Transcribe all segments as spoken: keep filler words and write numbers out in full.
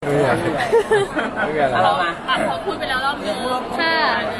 ไม่อยากไม่อยากเรามาอ่ะพอพูดไปแล้วรอบนึงค่ะ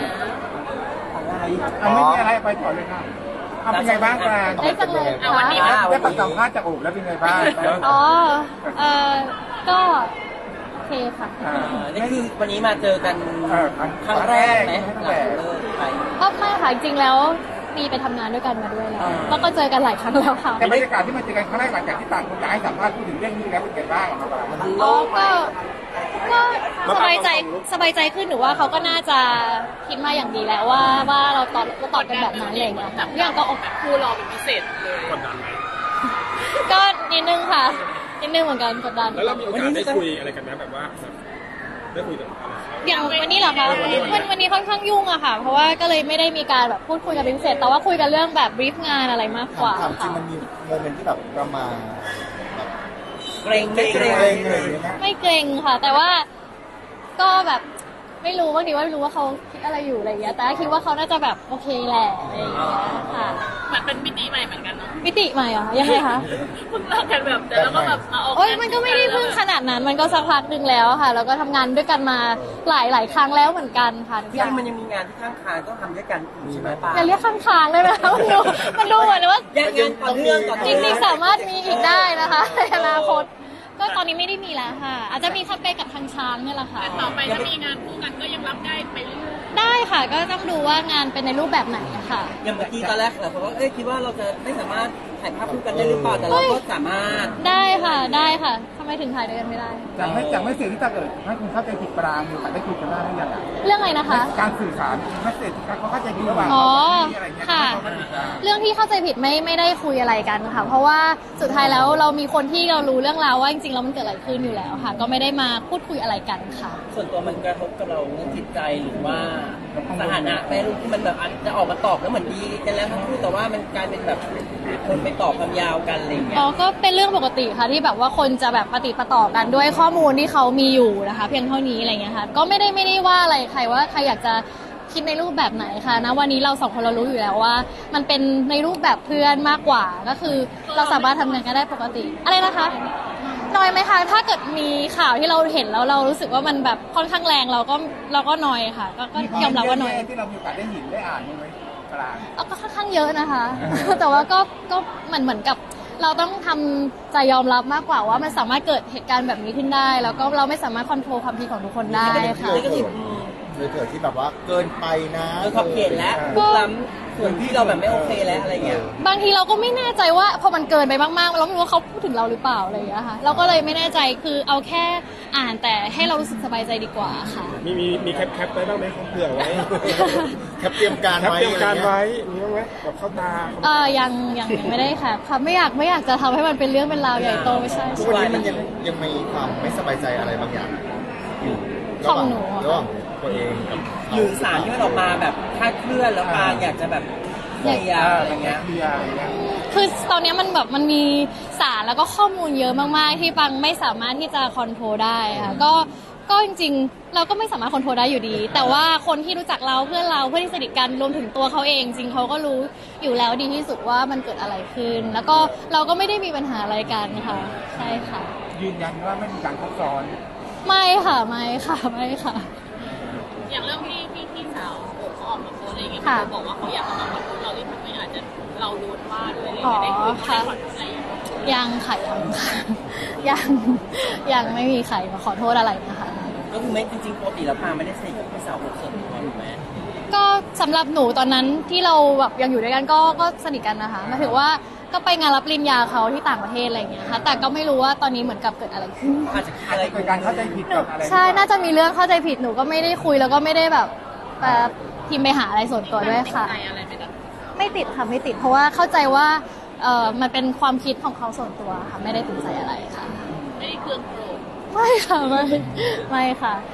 อ่ะไม่มีอะไรไปก่อนเลยค่ะเอาเป็นไงบ้างกลางได้จังเลยอ่ะวันนี้ค่ะได้ประสัมภาษณ์จากโอบแล้วเป็นไงบ้างอ๋อ เออก็โอเคค่ะอ่านี่คือวันนี้มาเจอกันเออครั้งแรกไหมครั้งหลัแรง กเลิกไปก็ไม่ค่ะจริงๆแล้วมีไปทำงานด้วยกันมาด้วยแล้วแล้วก็เจอกันหลายครั้งแล้วค่ะแต่บรรยากาศที่มาเจอกันครั้งแรกหลังจากที่ต่างคนต่างให้สัมภาษณ์พูดถึงเรื่องนี้แล้วเป็นไงบ้างครับอ๋อก็ก็สบายใจสบายใจขึ้นหนูว่าเขาก็น่าจะคิดมาอย่างดีแล้วว่าว่าเราตอบเราตอบกันแบบนั้นอะไรอย่างเงี้ยค่ะทุกอย่างก็ออกคู่รอเป็นพิเศษเลยกดดันไหมก็นิดนึงค่ะนิดนึงเหมือนกันกดดันแล้วเรามีโอกาสได้คุยอะไรกันไหมแบบว่าได้คุยกับอะไรอย่างวันนี้เหรอคะวันวันนี้ค่อนข้างยุ่งอะค่ะ เพราะว่าก็เลยไม่ได้มีการแบบพูดคุยกันเป็นพิเศษแต่ว่าคุยกันเรื่องแบบบรีฟงานอะไรมากกว่าถามจริงมันมีโมเมนต์ที่แบบประมาณเกรงไม่เกรงเกรงเลยนะไม่เกรงค่ะ แต่ว่าก็แบบไม่รู้บางทีว่าไม่รู้ว่าเขาคิดอะไรอยู่อะไรอย่างเงี้ยแต่คิดว่าเขาน่าจะแบบโอเคแหละอะไรอย่างเงี้ยค่ะเหมือนเป็นมิติใหม่เหมือนกันเนาะมิติใหม่เหรอยังไงคะเพิ่งเลิกกันแบบแต่แล้วก็แบบมาออกโอ้ยมันก็ไม่ได้เพิ่งขนาดนั้นมันก็สักพักหนึ่งแล้วค่ะแล้วก็ทำงานด้วยกันมาหลายหลายครั้งแล้วเหมือนกันค่ะทุกที่อย่างมันยังมีงานที่ข้างคานต้องทำด้วยกันอยู่ใช่ไหมป้าอย่าเรียกข้างทางได้ไหมคะมันดูมันดูเหมือนว่ายังงานต่อเนื่องต่อจเนื่องริงๆสามารถมีอีกได้นะคะในอนาคตก็ตอนนี้ไม่ได้มีแล้วค่ะ อาจจะมีแค่ไปกับทางช้างเนี่ยแหละค่ะแต่ต่อไปถ้ามีงานคู่กันก็ยังรับได้ไปเรื่อยได้ค่ะก็ต้องดูว่างานเป็นในรูปแบบไหนอะค่ะอย่างเมื่อกี้ตอนแรกเราบอกว่าเอ้ยคิดว่าเราจะไม่สามารถถ่ายภาพคู่กันได้หรือเปล่าแต่เราก็สามารถได้ค่ะได้ค่ะทำไมถึงถ่ายด้วยกันไม่ได้จากไม่จากไม่เสียที่ถ้าเกิดให้คุณเข้าใจผิดปรางมีโอกาสได้คุยกันได้หรือยังอ่ะเรื่องอะไรนะคะการสื่อสารไม่เสียที่เขาเข้าใจผิดระหว่างอ๋ออะไรเงี้ยค่ะเขาเข้าใจผิดอ่ะเรื่องที่เข้าใจผิดไม่ไม่ได้คุยอะไรกันค่ะ เพราะว่าสุดท้ายแล้วเรามีคนที่เรารู้เรื่องราวว่าจริงๆแล้วมันเกิดอะไรขึ้นอยู่แล้วค่ะ ก็ไม่ได้มาพูดคุยอะไรกันค่ะส่วนตัวมันกระทบกับเราเรื่องจิตใจหรือว่าสถานะแม่ลูกที่มันแบบอาจจะออกมาตอบแล้วเหมือนดีกันแล้วทั้งคู่แต่ว่ามันกลายเป็นแบบคนไปตอบคำยาวกันอะไรอย่างเงี้ยอ๋อก็เป็นเรื่องปกติค่ะที่แบบว่าคนจะแบบปฏิดประต่อกันด้วยข้อมูลที่เขามีอยู่นะคะ เพียงเท่านี้อะไรเงี้ยค่ะก็ไม่ได้ไม่ได้ว่าอะไรใครว่าใครอยากจะคิดในรูปแบบไหนค่ะนะวันนี้เราสองคนเรารู้อยู่แล้วว่า มันเป็นในรูปแบบเพื่อนมากกว่าก็คือเราสามารถทำงานกันได้ปกติอะไรนะคะน้อยไหมคะถ้าเกิดมีข่าวที่เราเห็นแล้วเรารู้สึกว่ามันแบบค่อนข้างแรงเราก็เราก็น้อยค่ะ ก็ก็ยอมรับว่าน้อยที่เรามีโอกาสได้เห็นได้อ่านบ้างไหมปรางเอาก็ค่อนข้างเยอะนะคะ แต่ว่าก็ก็เหมือนเหมือนกับเราต้องทำใจยอมรับมากกว่าว่ามันสามารถเกิดเหตุการณ์แบบนี้ขึ้นได้ แล้วก็เราไม่สามารถควบคุมความคิดของทุกคนได้ค่ะนี่ก็คือหรือเกิดที่แบบว่าเกินไปนะเออขอบเขตแล้วลุกล้ำส่วนที่เราแบบไม่โอเคแล้วอะไรเงี้ยบางทีเราก็ไม่แน่ใจว่าพอมันเกินไปมากๆเราไม่รู้ว่าเขาพูดถึงเราหรือเปล่าอะไรอย่างเงี้ยค่ะเราก็เลยไม่แน่ใจคือเอาแค่อ่านแต่ให้เรารู้สึกสบายใจดีกว่าค่ะมีมีมีแคปแคปไว้บ้างไหมเผื่อไว้แคปเตรียมการแคปไว้เตรียมการอะไว้เงี้ยมีบ้างไหมแบบเข้าตาเออยังยังยังไม่ได้ค่ะค่ะไม่อยากไม่อยากจะทำให้มันเป็นเรื่องเป็นราวใหญ่โตไม่ใช่ทุกวันนี้มันยังยังมีความไม่สบายใจอะไรบางอย่างอยู่ของหนูระหว่างตัวเองกับหรือสารที่มันออกมาแบบคลาดเคลื่อนแล้วปางอยากจะแบบเคลียร์อะไรเงี้ยเคลียร์อะไรเงี้ยคือตอนนี้มันแบบมันมีสารแล้วก็ข้อมูลเยอะมากๆ ที่ปังไม่สามารถที่จะคอนโทรลได้ค่ะก็ก็จริงๆ เราก็ไม่สามารถคอนโทรลได้อยู่ดี แต่ว่าคนที่รู้จักเราเพื่อนเราเพื่อนที่สนิทกันรวมถึงตัวเขาเอง จริงเขาก็รู้อยู่แล้วดีที่สุดว่ามันเกิดอะไรขึ้น แล้วก็เราก็ไม่ได้มีปัญหาอะไรกันค่ะใช่ค่ะยืนยันว่าไม่มีการคบซ้อนไม่ค่ะไม่ค่ะไม่ค่ะๆอย่างเรื่องที่ที่พี่สาวเขาออกมาโพสอะไรอย่างเงี้ยค่ะเขาบอกว่าเขาอยากจะมาขอโทษเราที่ทำให้อาจจะเราโดนว่าด้วยอะไรอ๋ออย่างเงี้ยได้คุยค่ะได้ขอโทษอะไรอย่างเงี้ยยังค่ะยังค่ะ ยังยังไม่มีใครมาขอโทษอะไรนะคะก็คือไม่จริงๆปกติแล้วปางไม่ได้สนิทกับพี่สาวคนส่วนตัวถูกไหมก็สำหรับหนูตอนนั้นที่เราแบบยังอยู่ด้วยกันก็ก็สนิทกันนะคะหมายถึงว่าก็ไปงานรับปริญญาเขาที่ต่างประเทศอะไรอย่างเงี้ยค่ะแต่ก็ไม่รู้ว่าตอนนี้เหมือนกับเกิดอะไรขึ้นอาจจะเคยเกิดการเข้าใจผิดกับอะไรใช่น่าจะมีเรื่องเข้าใจผิดหนูก็ไม่ได้คุยแล้วก็ไม่ได้แบบแบบพิมพ์ไปหาอะไรส่วนตัวด้วยค่ะติดใจอะไรไหมนะไม่ติดค่ะไม่ติดเพราะว่าเข้าใจว่าเออมันเป็นความคิดของเขาส่วนตัวค่ะไม่ได้ติดใจอะไรค่ะไม่ได้เครื่องโกรธไม่ค่ะไม่ไม่ค่ะ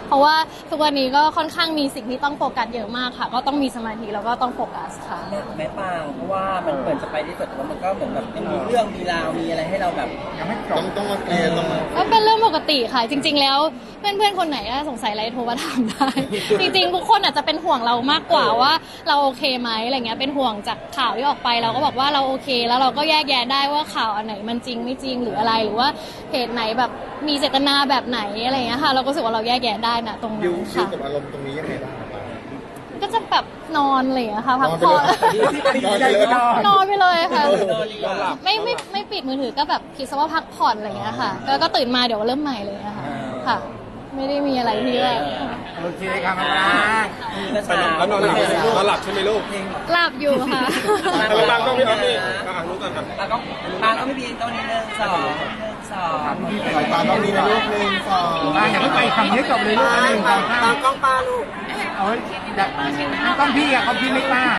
เพราะว่าทุกวันนี้ก็ค่อนข้างมีสิ่งที่ต้องโฟกัสเยอะมากค่ะก็ต้องมีสมาธิแล้วก็ต้องโฟกัสค่ะแม่แม่ปางเพราะว่ามันเหมือนจะไปได้สุดแต่ว่ามันก็เหมือนแบบยังมีเรื่องมีราวมีอะไรให้เราแบบยังไม่จต้อบ งต้องมาเคลียร์ต้องมาก็เป็นเรื่องปกติค่ะ จริง ๆ แล้วเพื่อนๆคนไหนถ้าสงสัยอะไรโทรมาถามได้ จริงๆทุกคนอาจจะเป็นห่วงเรามากกว่าว่าเราโอเคไหมอะไรเงี้ยเป็นห่วงจากข่าวที่ออกไปเราก็บอกว่าเราโอเค แล้วเราก็แยกแยะได้ว่าข่าวอันไหนมันจริงไม่จริงหรืออะไรหรือว่าเหตุไหนแบบมีเจตนาแบบไหนอะไรเงี้ยค่ะเราก็รู้สึกว่าเราแยกแยะได้นะตรงดินั้วน ดิวค่ะกับอารมณ์ตรงนี้ยังไงบ้างครับก็จะแบบนอนอะไรอย่างเลยค่ะพักผ่อนนอนไปเลยนอนไปเลยค่ะนอนดีกว่าไม่ไม่ไม่ปิดมือถือก็แบบคิดซะว่าพักผ่อนอะไรอย่างเงี้ยค่ะแล้วก็ตื่นมาเดี๋ยวเริ่มใหม่เลยนะคะค่ะ ไม่ได้มีอะไรที่แบบโอเคครับมาปางไปนอนแล้วนอนหลับใช่ไหมนอนหลับใช่ไหมลูกหลับอยู่ค่ะเออบางก็พี่ออฟนี่อ่ะรู้กันครับปางก็ปางก็ไม่มีต้องนิดนึงสองหนึ่งสองสายตาต้องมีนะลูกหนึ่งสองปางอย่าเพิ่งไปคำนี้จบเลยลูกหนึ่งสองสามกล้องปลาลูกเอาไว้ดักต้องพี่อะเขาพี่ไม่กล้า